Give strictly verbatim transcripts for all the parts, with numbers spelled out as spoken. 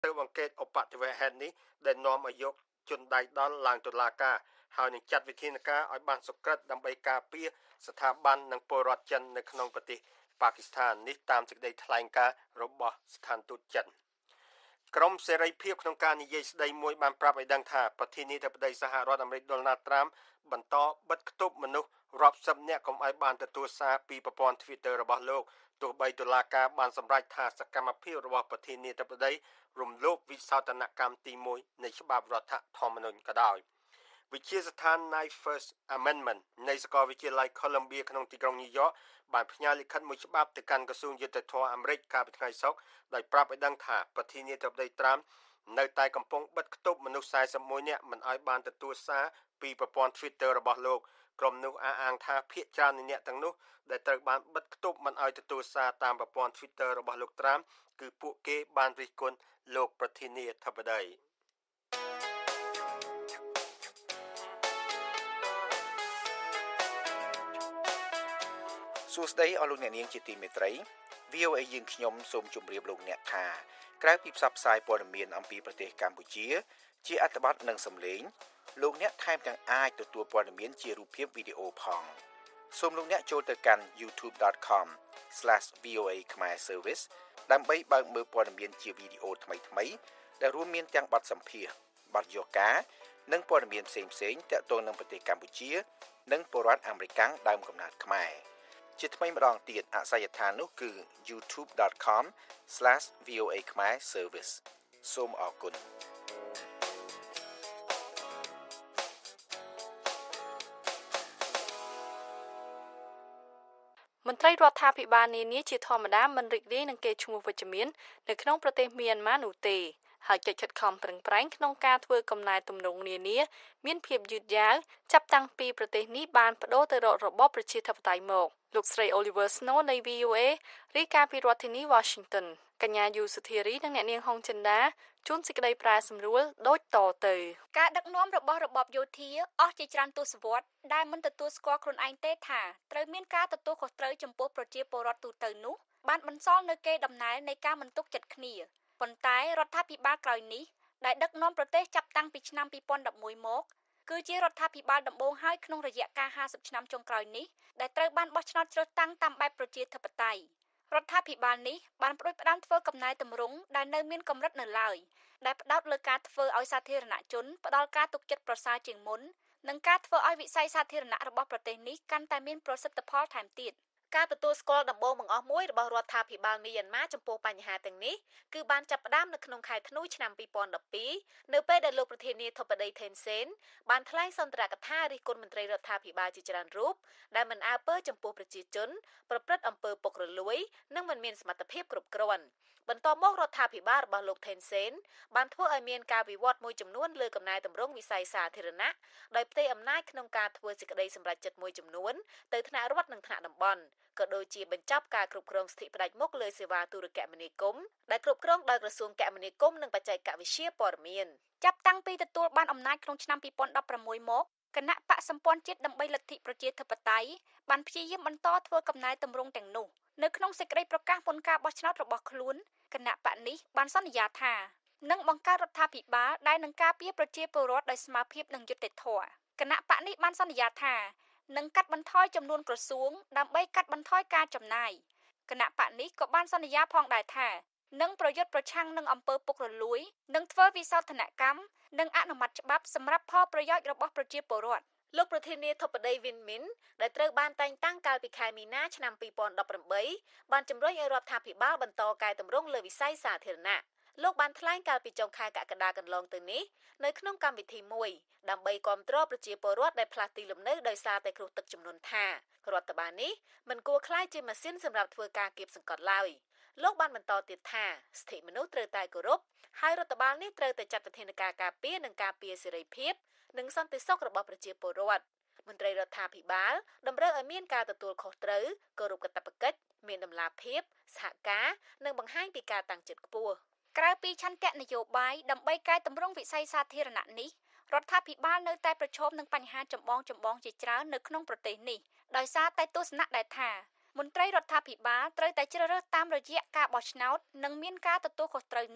ទៅអង្កេតឧបទ្ទវហេតុនេះដែលនាំឲ្យយកជនដៃដល់ឡើងតុលាការហើយនឹងចាត់វិធានការឲ្យបានសុក្រឹតដើម្បីការពារស្ថាប័ននិងពលរដ្ឋចិននៅក្នុងប្រទេសប៉ាគីស្ថាននេះតាមសេចក្តីថ្លែងការណ៍របស់ស្ថានទូតចិនក្រមសេរីភាពក្នុងការនិយាយស្ដីមួយបានប្រាប់ឲ្យដឹងថាប្រធានាធិបតីសហរដ្ឋអាមេរិកដូណាល់ត្រាំបន្តបិទគប់មនុស្សរាប់សិបនាក់កុំឲ្យបានទទួលសារពីប្រព័ន្ធ Twitter របស់លោកទោះបីតុលាការបានសម្រេចថាសកម្មភាពរបស់ប្រធានាធិបតីរំលោភវិសោធនកម្មទីមួយនៃច្បាប់រដ្ឋធម្មនុញ្ញក៏ដោយវិទ្យាស្ថាន Knight First Amendment នៃសាកលវិទ្យាល័យ Columbia ក្នុងទីក្រុង New York បានផ្ញើលិខិតមួយច្បាប់ទៅកាន់ក្រសួងយុត្តិធម៌អាមេរិកកាលពីថ្ងៃសុក្រដោយប្រាប់ឲ្យដឹងថាប្រធានាធិបតីត្រាំនៅតែកំពុងបិទគប់មនុស្សสี่สิบเอ็ดនាក់មិនឲ្យបានទទួលសារពីប្រព័ន្ធ Twitter របស់លោកក្រុមនោះអះអាងថាភាគច្រើននៃអ្នកទាំងនោះដែលត្រូវបានបិទគប់មិនឲ្យទទួលសារតាមប្រព័ន្ធ Twitter របស់លោកត្រាំគឺពួកគេបានរិះគន់លោកប្រធានាធិបតីសួស្តីអស់លោកអ្នកនាងជាទីមេត្រី វី អូ เอ យើងខ្ញុំសូមជម្រាបលោកអ្នកថាក្រៅពីផ្សព្វផ្សាយព័ត៌មានអំពីប្រទេសកម្ពុជាជាអត្ថបទនិងសំឡេងលោកអ្នកថែមទាំងអាចទទួលព័ត៌មានជារូបភាពវីដេអូផងសូមលោកអ្នកចូលទៅកាន់ ยูทูบ ដอท คอม ស្លេស វី អូ เอ Khmer Service ដើម្បីបើកមើលព័ត៌មានជាវីដេអូថ្មីៗដែលរួមមានទាំងបទសម្ភាសន៍បទយកការនិងព័ត៌មានផ្សេងៗទាក់ទងនឹងប្រទេសកម្ពុជានិងពលរដ្ឋអាមេរិកដើមកំណើតខ្មែរជាថ្មីម្ដងទៀតអាសយដ្ឋាននោះគឺ ยูทูบ ដอท คอม ស្លេស វី អូ เอ Khmer Service សូមអរគុណមន្ត្រីរដ្ឋាភិបាលនានាជាធម្មតាមិនរីករាយនឹងគេឈ្មោះវិជ្ជមាននៅក្នុងប្រទេសមីយ៉ាន់ម៉ានោះទេហើយកិច្ចខិតខំប្រឹងប្រែងក្នុងការធ្វើកំណែទម្រង់នានាមានភាពយឺតយ៉ាវចាប់តាំងពីប្រទេសនេះបានបដូរទៅរករបបប្រជាធិបតេយ្យមកលោកស្រី Oliver Snow នៃ វី អូ เอ រាយការណ៍ពីរដ្ឋធានី Washington កញ្ញាយូសុធារីនិងអ្នកនាងហុងចិន្តាជួនសេចក្តីប្រែសម្រួលដូចតទៅការដឹកនាំរបស់របបយោធាអស់ជាច្រើនទសវត្សរ៍ដែលមិនទទួលស្គាល់ខ្លួនឯងទេថាត្រូវមានការទទួលខុសត្រូវចំពោះប្រជាពលរដ្ឋទូទៅនោះបានបន្សល់នៅកេរដំណែលនៃការមិនទុកចិត្តគ្នាប៉ុន្តែរដ្ឋាភិបាលក្រោយនេះដែលដឹកនាំប្រទេសចាប់តាំងពីឆ្នាំពីរពាន់ដប់មួយមកគឺជារដ្ឋាភិបាលដំបូងហើយក្នុងរយៈកាលห้าสิบឆ្នាំចុងក្រោយនេះដែលត្រូវបានបោះឆ្នោតជ្រើសតាំងតាមបែបប្រជាធិបតេយ្យរដ្ឋាភិបាលនេះបានផ្ដួចផ្ដើមធ្វើកំណែទម្រង់ដែលនៅមានកម្រិតនៅឡើយដែលផ្ដោតលើការធ្វើឲ្យសាធារណជនផ្ដល់ការទុកចិត្តប្រសើរជាងមុននិងការធ្វើឲ្យវិស័យសាធារណៈរបស់ប្រទេសនេះកាន់តែមានប្រសិទ្ធផលថែមទៀតការទទួលស្គាល់ដំបូងបង្អស់មួយរបស់រដ្ឋាភិបាលមីយ៉ាន់ម៉ាចំពោះបញ្ហាទាំងនេះគឺបានចាប់ផ្ដើមនៅក្នុងខែធ្នូឆ្នាំពីរពាន់ដប់ពីរនៅពេលដែលលោកប្រធានាធិបតីថេនសេនបានថ្លែងសន្ទរកថារិះគន់មន្ត្រីរដ្ឋាភិបាលជាច្រើនរូបដែលមិនអើពើចំពោះប្រជាជនប្រព្រឹត្តអំពើពុករលួយនិងមិនមានសមត្ថភាពគ្រប់គ្រាន់បន្ទាប់មករដ្ឋាភិបាលរបស់លោកថេនសេនបានធ្វើឲ្យមានការវិវត្តមួយចំនួនលើកំណែទម្រង់វិស័យសាធារណៈដោយផ្ទេរអំណាចក្នុងការធ្វើសេចក្តីសម្រេចចិត្តមួយចំនួនទៅថ្នាក់រដ្ឋនិងថ្នាក់តំបន់ក៏ដូចជាបញ្ចប់ការគ្រប់គ្រងស្ថិផ្ដាច់មុខលើសេវាទូរគមនាគមន៍ដែលគ្រប់គ្រងដោយក្រសួងគមនាគមន៍និងបច្ចេកវិទ្យាព័ត៌មានចាប់តាំងពីទទួលបានអំណាចក្នុងឆ្នាំពីរពាន់ដប់ប្រាំមួយមកគណៈបកសម្ព័ន្ធជាតិដើម្បីលទ្ធិប្រជាធិបតេយ្យបានព្យាយាមបន្តធ្វើកំណែទម្រង់ទាំងនោះនៅក្នុងសេចក្តីប្រកាសមុនការបោះឆ្នោតរបស់ខ្លួនគណៈបកនេះបានសន្យាថានឹងបង្កើតរដ្ឋាភិបាលដែលនឹងការពារប្រជាពលរដ្ឋដោយស្មារតីនិងយុត្តិធម៌គណៈបកនេះបានសន្យាថានឹងកាត់បន្ថយចំនួនក្រសួងដើម្បីកាត់បន្ថយការចំណាយគណៈបកនេះក៏បានសន្យាផងដែរថានឹងប្រយុទ្ធប្រឆាំងនឹងអំពើពុករលួយនិងធ្វើវិសោធនកម្មនិងអនុម័តច្បាប់សម្រាប់ផលប្រយោជន៍របស់ប្រជាពលរដ្ឋលោកប្រធានាធិបតីវិនមីនដែលត្រូវបានតែងតាំងកាលពីខែមីនាឆ្នាំពីរពាន់ដប់ប្រាំបីបានជំរុញឲ្យរដ្ឋាភិបាលបន្តកែតម្រង់លើវិស័យសាធារណៈលោកបានថ្លែងកាលពីចុងខែកក្កដាកន្លងទៅនេះនៅក្នុងកម្មវិធីមួយដើម្បីគាំទ្រប្រជាពលរដ្ឋដែលផ្លាស់ទីលំនៅដោយសារតែគ្រោះទឹកជំនន់ថារដ្ឋបាលនេះមិនគួរក្លាយជាម៉ាស៊ីនសម្រាប់ធ្វើការគៀបសង្កត់ឡើយលោកបានបន្តទៀតថាសិទ្ធិមនុស្សត្រូវតែគោរពហើយរដ្ឋបាលនេះត្រូវតែចាត់វិធានការការពារនិងការពារសេរីភាពនិងសន្តិសុខរបស់ប្រជាពលរដ្ឋមន្ត្រីរដ្ឋាភិបាលតម្រូវឲ្យមានការទទួលខុសត្រូវគោរពកាតព្វកិច្ចមានតម្លាភាពសហការនិងបង្ហាញពីការតាំងចិត្តខ្ពស់ក្រៅពីឆន្ទៈនយោបាយដើម្បីកែតម្រង់វិស័យសាធារណៈនេះរដ្ឋាភិបាលនៅតែប្រឈមនឹងបញ្ហាចម្បងចម្បងជាច្រើននៅក្នុងប្រទេសនេះដោយសារតែទស្សនៈដែលថាមន្ត្រីរដ្ឋាភិបាលត្រូវតែជ្រើសរើសតាមរយៈការបោះឆ្នោតនិងមានការទទួលខុសត្រូវនេះ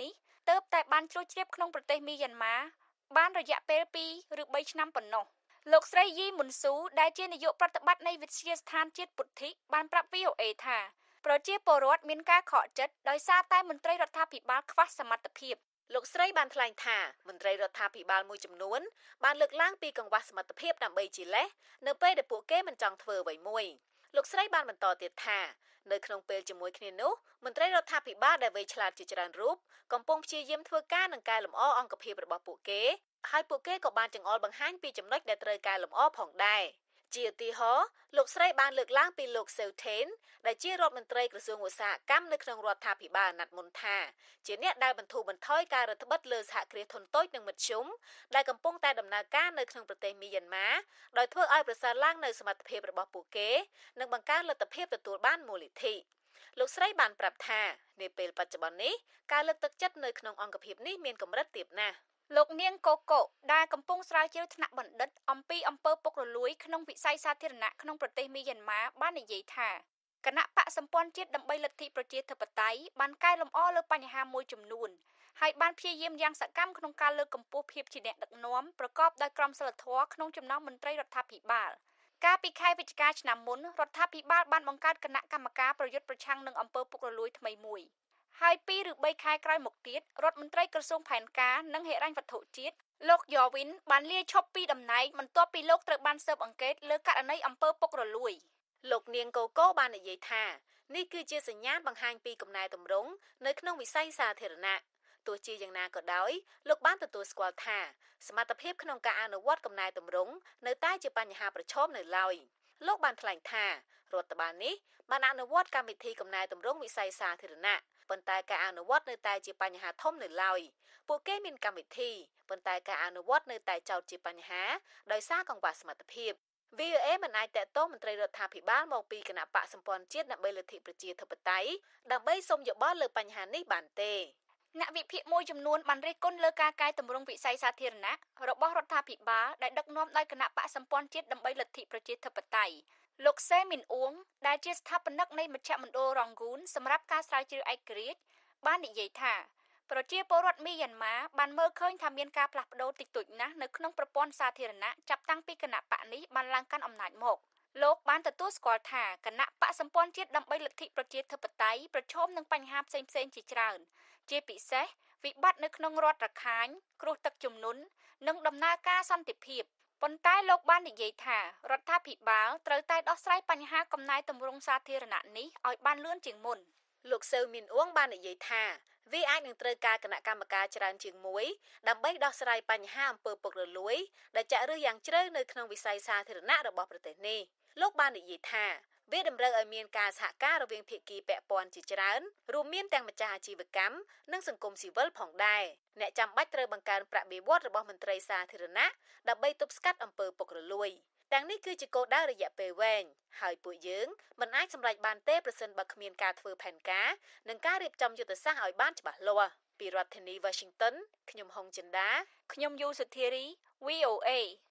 ទើបតែបានជ្រួតជ្រាបក្នុងប្រទេសមីយ៉ាន់ម៉ាបានរយៈពេលពីរឬបីឆ្នាំប៉ុណ្ណោះលោកស្រីយីមុនស៊ូដែលជានាយកប្រតិបត្តិនៃវិទ្យាស្ថានជាតិពុទ្ធិបានប្រាប់ វី អូ เอ ថាប្រជាពលរដ្ឋមានការខកចិត្តដោយសារតែមន្ត្រីរដ្ឋាភិបាលខ្វះសមត្ថភាពលោកស្រីបានថ្លែងថាមន្ត្រីរដ្ឋាភិបាលមួយចំនួនបានលើកឡើងពីកង្វះសមត្ថភាពដើម្បីជាលេសនៅពេលដែលពួកគេមិនចង់ធ្វើអ្វីមួយលោកស្រីបានបន្តទៀតថានៅក្នុងពេលជាមួយគ្នានោះមន្ត្រីរដ្ឋាភិបាលដែលវៃឆ្លាតជាច្រើនរូបកំពុងព្យាយាមធ្វើការនឹងកែលម្អអង្គភាពរបស់ពួកគេហើយពួកគេក៏បានចង្អុលបង្ហាញពីចំណុចដែលត្រូវកែលម្អផងដែរជាឧទាហរណ៍លោកស្រីបានលើកឡើងពីលោកសេវថេនដែលជារដ្ឋមន្ត្រីក្រសួងឧស្សាហកម្មនៅក្នុងរដ្ឋាភិបាលអាណត្តិមុនថាជាអ្នកដែលបន្ធូរបន្ថយការរដ្ឋបិទលើសហគ្រាសធុនតូចនិងមធ្យមដែលកំពុងតែដំណើរការនៅក្នុងប្រទេសមីយ៉ាន់ម៉ាដោយធ្វើឲ្យប្រសើរឡើងនូវសមត្ថភាពរបស់ពួកគេនិងបង្កើនលទ្ធភាពទទួលបានមូលនិធិលោកស្រីបានប្រាប់ថានាពេលបច្ចុប្បន្ននេះការលើកទឹកចិត្តនៅក្នុងអង្គភាពនេះមានកម្រិតទាបណាស់លោកនាងកូកូដែលកំពុងស្រាវជ្រាវថ្នាក់បណ្ឌិតអំពីអំពើពុករលួយក្នុងវិស័យសាធារណៈក្នុងប្រទេសមីយ៉ាន់ម៉ាបាននិយាយថាគណៈបកសម្ព័ន្ធជាតិដើម្បីលទ្ធិប្រជាធិបតេយ្យបានកែលម្អលើបញ្ហាមួយចំនួនហើយបានព្យាយាមយ៉ាងសកម្មក្នុងការលើកកម្ពស់ភាពជាអ្នកដឹកនាំប្រកបដោយក្រមសីលធម៌ក្នុងចំណោមមន្ត្រីរដ្ឋាភិបាលកាលពីខែវិច្ឆិកាឆ្នាំមុនរដ្ឋាភិបាលបានបង្កើតគណៈកម្មការប្រយុទ្ធប្រឆាំងនឹងអំពើពុករលួយថ្មីមួយហើយពីរឬបីខែក្រោយមកទៀតរដ្ឋមន្ត្រីក្រសួងផែនការនិងហិរញ្ញវត្ថុជាតិលោកយ៉វិនបានលាឈប់ពីតំណែងបន្ទាប់ពីលោកត្រូវបានស៊ើបអង្កេតលើករណីអំពើពុករលួយលោកនាងកូកូបាននិយាយថានេះគឺជាសញ្ញាណបង្ហាញពីកំណែទម្រង់នៅក្នុងវិស័យសាធារណៈទោះជាយ៉ាងណាក៏ដោយលោកបានទទួលស្គាល់ថាសមត្ថភាពក្នុងការអនុវត្តកំណែទម្រង់នៅតែជាបញ្ហាប្រឈមនៅឡើយលោកបានថ្លែងថារដ្ឋបាលនេះបានអនុវត្តកម្មវិធីកំណែទម្រង់វិស័យសាធារណៈប៉ុន្តែការអនុវត្តនៅតែជាបញ្ហាធំនៅឡើយពួកគេមានកម្មវិធីប៉ុន្តែការអនុវត្តនៅតែចោទជាបញ្ហាដោយសារកង្វះសមត្ថភាព វី អូ เอ មិនអាចតាក់ទងមន្ត្រីរដ្ឋាភិបាលមកពីគណៈបកសម្ព័ន្ធជាតិដើម្បីលទ្ធិប្រជាធិបតេយ្យដើម្បីសុំយោបល់លើបញ្ហានេះបានទេអ្នកវិភាគមួយចំនួនបានរិះគន់លើការកែតម្រង់វិស័យសាធារណៈរបស់រដ្ឋាភិបាលដែលដឹកនាំដោយគណៈបកសម្ព័ន្ធជាតិដើម្បីលទ្ធិប្រជាធិបតេយ្យលោកសេមីនអ៊ួងដែលជាស្ថាបនិកនៃមជ្ឈមណ្ឌលរងហ្គូនសម្រាប់ការស្រាវជ្រាវឯករាជ្យបាននិយាយថាប្រជាពលរដ្ឋមីយ៉ាន់ម៉ាបានមើលឃើញថាមានការផ្លាស់ប្ដូរតិចតួចណាស់នៅក្នុងប្រព័ន្ធសាធារណៈចាប់តាំងពីគណៈបកនេះបានឡើងកាន់អំណាចមកលោកបានទទួលស្គាល់ថាគណៈបកសម្ព័ន្ធជាតិដើម្បីលទ្ធិប្រជាធិបតេយ្យប្រឈមនឹងបញ្ហាផ្សេងៗជាច្រើនជាពិសេសវិបត្តិនៅក្នុងរដ្ឋរខាញ់គ្រោះទឹកជំនន់និងដំណើរការសន្តិភាពប៉ុន្តែលោកបាននិយាយថារដ្ឋាភិបាលត្រូវតែដោះស្រាយបញ្ហាកំណែទម្រង់សាធារណៈនេះឲ្យបានលឿនជាងមុនលោកសៅមីនអ៊ួងបាននិយាយថាវាអាចនឹងត្រូវការគណៈកម្មការច្រើនជាងមួយដើម្បីដោះស្រាយបញ្ហាអំពើពុករលួយដែលចាក់ឫសយ៉ាងជ្រៅនៅក្នុងវិស័យសាធារណៈរបស់ប្រទេសនេះលោកបាននិយាយថាវាតម្រូវឲ្យមានការសហការរវាងភាគីពាក់ព័ន្ធជាច្រើនរួមមានទាំងម្ចាស់អាជីវកម្មនិងសង្គមស៊ីវិលផងដែរអ្នកចាំបាច់ត្រូវបង្កើនប្រាក់បៀវត្សរបស់មន្ត្រីសាធារណៈដើម្បីទប់ស្កាត់អំពើពុករលួយទាំងនេះគឺជាគោលដៅរយៈពេលវែងហើយពួកយើងមិនអាចសម្រេចបានទេប្រសិនបើគ្មានការធ្វើផែនការនិងការរៀបចំយុទ្ធសាស្ត្រឲ្យបានច្បាស់លាស់ពីរដ្ឋធានី Washington ខ្ញុំហុងចិន្តាខ្ញុំយូសុធារី វី អូ เอ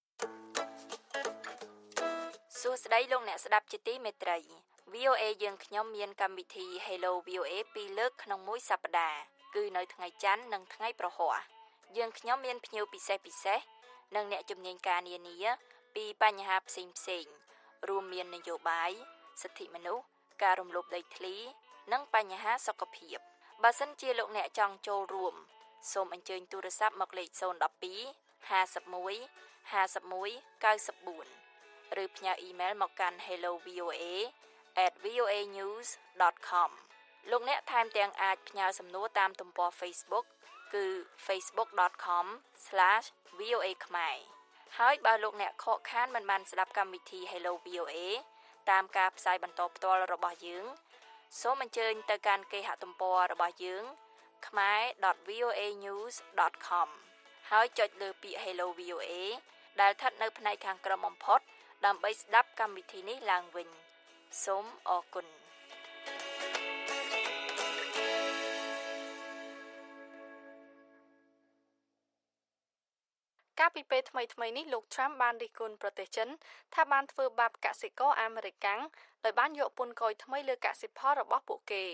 សួស្តីលោកអ្នកស្ដាប់ជាទីមេត្រី វី អូ เอ យើងខ្ញុំមានកម្មវិធី Hello វី អូ เอ ពីរលើកក្នុងមួយសប្តាហ៍គឺនៅថ្ងៃច័ន្ទនិងថ្ងៃប្រហ័សយើងខ្ញុំមានភ្ញៀវពិសេសពិសេសនិងអ្នកជំនាញការនានាពីបញ្ហាផ្សេងផ្សេងរួមមាននយោបាយសិទ្ធិមនុស្សការរំលោភដីធ្លីនិងបញ្ហាសុខភាពបើសិនជាលោកអ្នកចង់ចូលរួមសូមអញ្ជើញទូរស័ព្ទមកលេខศูนย์ หนึ่ง สอง ห้า หนึ่ง หนึ่ง ห้า หนึ่ง เก้า สี่ ឬផ្ញើអ៊ីមែលមកកាន់ hello v o a at v o a news dot com លោកអ្នកថែមទាំងអាចផ្ញើសំណួរតាមទំព័រ Facebook គឺ facebook dot com slash v o a ខ្មែរហើយបើលោកអ្នកខកខានមិនបានស្ដាប់កម្មវិធី Hello វី អូ เอ តាមការផ្សាយបន្តផ្ទាល់របស់យើងសូមអញ្ជើញទៅកាន់គេហទំព័ររបស់យើង khmae dot v o a news dot com ហើយចុចលើពាក្យ Hello វី អូ เอ ដែលស្ថិតនៅផ្នែកខាងក្រោមបំផុតដើម្បីស្ដាប់កម្មវិធីនេះឡើងវិញសូមអរគុណកាលពីពេលថ្មីៗនេះលោក Trump បានរិះគន់ប្រទេសចិនថាបានធ្វើបាបកសិករអាមេរិកាំងដោយបានយកពន្ធគយថ្មីលើកសិផលរបស់ពួកគេ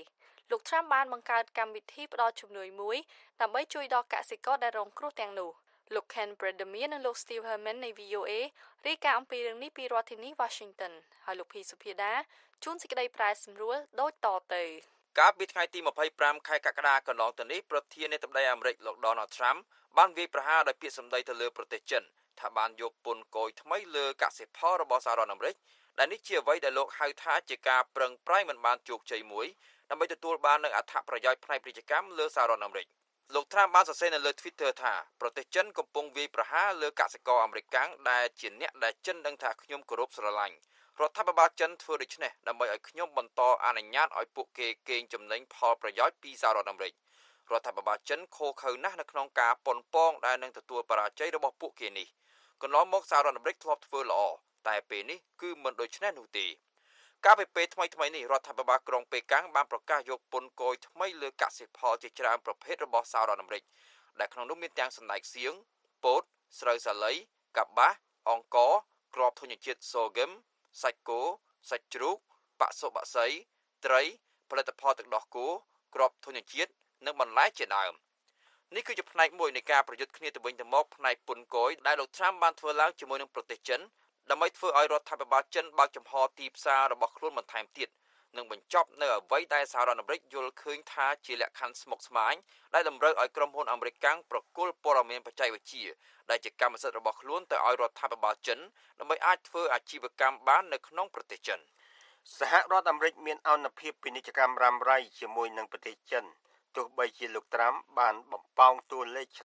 លោក Trump បានបង្កើតកម្មវិធីផ្តល់ជំនួយមួយដើម្បីជួយដល់កសិករដែលរងគ្រោះទាំងនោះលោក Ken Bredemir និងលោក Steve Herman នៃ V O A រាយការណ៍អំពីរឿងនេះពីរដ្ឋធានី Washington ហើយលោកភីសុភាដាជួនសេចក្តីប្រែសម្រួលដូចតទៅកាលពីថ្ងៃទីម្ភៃប្រាំខែកក្កដាកន្លងទៅនេះប្រធានាធិបតីអាមេរិកលោក Donald Trump បានវាយប្រហារដោយពាក្យសម្ដីទៅលើប្រទេសចិនថាបានយកពន្ធគយថ្មីលើកសិផលរបស់សហរដ្ឋអាមេរិកដែលនេះជាអ្វីដែលលោកហៅថាជាការប្រឹងប្រែងមិនបានជោគជ័យមួយដើម្បីទទួលបាននូវអត្ថប្រយោជន៍ផ្នែកពាណិជ្ជកម្មលើសហរដ្ឋអាមេរិកលោក Trump បានសរសេរនៅលើ Twitter ថាប្រទេសចិនកំពុងវាយប្រហារលើកសិករអាមេរិកដែលជាអ្នកដែលចិនដឹងថាខ្ញុំគោរពស្រឡាញ់រដ្ឋាភិបាលចិនធ្វើដូច្នេះដើម្បីឲ្យខ្ញុំបន្តអនុញ្ញាតឲ្យពួកគេកេងចំណេញផលប្រយោជន៍ពីសហរដ្ឋអាមេរិករដ្ឋាភិបាលចិនខូខើណាស់នៅក្នុងការប៉ុនប៉ងដែលនឹងទទួលបរាជ័យរបស់ពួកគេនេះកន្លងមកសហរដ្ឋអាមេរិកធ្លាប់ធ្វើល្អតែពេលនេះគឺមិនដូច្នេះនោះទេកាលពីពេលថ្មីថ្មីនេះរដ្ឋាភិបាលក្រុងប៉េកាំងបានប្រកាសយកពន្ធគយថ្មីលើកសិផលជាច្រើនប្រភេទរបស់សហរដ្ឋអាមេរិកដែលក្នុងនោះមានទាំងសណ្តែកសៀងពោតស្រូវសាលីកប្បាសអង្ករគ្រាប់ធញ្ញជាតិសូហ្គឹមសាច់គោសាច់ជ្រូកបសុបក្សីត្រីផលិតផលទឹកដោះគោគ្រាប់ធញ្ញជាតិនិងបន្លែជាដើមនេះគឺជាផ្នែកមួយនៃការប្រយុទ្ធគ្នាទៅវិញទៅមកផ្នែកពន្ធគយដែលលោក Trump បានធ្វើឡើងជាមួយនឹងប្រទេសចិនដើម្បីធ្វើឲ្យរដ្ឋាភិបាលចិនបើកចំហទីផ្សាររបស់ខ្លួនបន្ថែមទៀតនិងបញ្ចប់នៅអ្វីដែលសហរដ្ឋអាមេរិកយល់ឃើញថាជាលក្ខខណ្ឌស្មុគស្មាញដែលតម្រូវឲ្យក្រុមហ៊ុនអាមេរិកកាំងប្រគល់ព័ត៌មានបច្ចេកវិទ្យាដែលជាកម្មសិទ្ធិរបស់ខ្លួនទៅឲ្យរដ្ឋាភិបាលចិនដើម្បីអាចធ្វើអាជីវកម្មបាននៅក្នុងប្រទេសចិនសហរដ្ឋអាមេរិកមានអនុភាពពាណិជ្ជកម្មរ៉ាំរ៉ៃជាមួយនឹងប្រទេសចិនទោះបីជាលោក Trump បានបំផោងតួលេខ